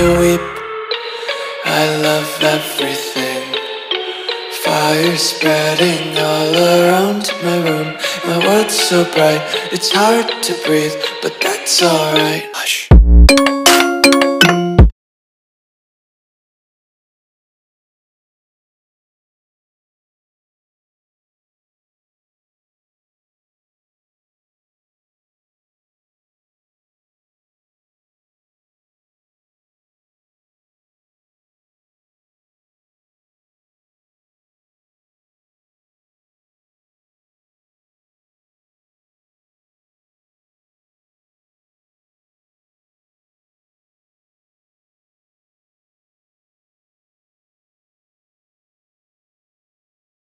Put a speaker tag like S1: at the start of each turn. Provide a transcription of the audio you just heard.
S1: you weep. I love everything. Fire spreading all around my room. My world's so bright, it's hard to breathe, but that's alright. Hush.